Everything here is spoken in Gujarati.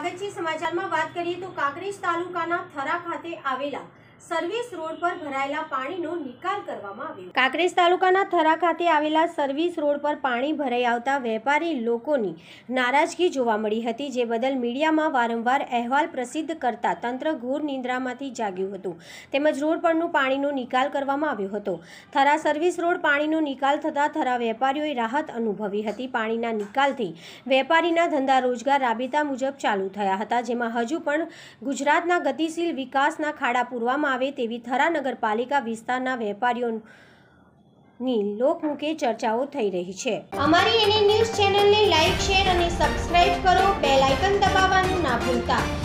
સ્વાગત છે સમાચારમાં વાત કરીએ તો કાંકરેજ તાલુકાના થરા ખાતે આવેલા સર્વિસ રોડ પર ભરાયેલા પાણીનો નિકાલ કરવામાં આવ્યો। કાંકરેજ તાલુકાના થરા ખાતે આવેલા સર્વિસ રોડ પર પાણી ભરાઈ આવતા વેપારી લોકોની નારાજગી જોવા મળી હતી, જે બદલ મીડિયામાં વારંવાર અહેવાલ પ્રસિદ્ધ કરતા તંત્ર ઘોર નિંદ્રામાંથી જાગ્યું હતું, તેમજ રોડ પરનું પાણીનો નિકાલ કરવામાં આવ્યો હતો। થરા સર્વિસ રોડ પાણીનો નિકાલ થતાં થરા વેપારીઓએ રાહત અનુભવી હતી। પાણીના નિકાલથી વેપારીના ધંધા રોજગાર રાબેતા મુજબ ચાલુ થયા હતા, જેમાં હજુ પણ ગુજરાતના ગતિશીલ વિકાસના ખાડા પૂરવામાં આવે તેવી થરા નગરપાલિકા વિસ્તારના વેપારીઓની લોકમુખે ચર્ચાઓ થઈ રહી છે। અમારી એનએ ન્યૂઝ ચેનલને લાઈક, શેર અને સબસ્ક્રાઇબ કરો। બેલ આઇકન દબાવવાનું ના ભૂલતા।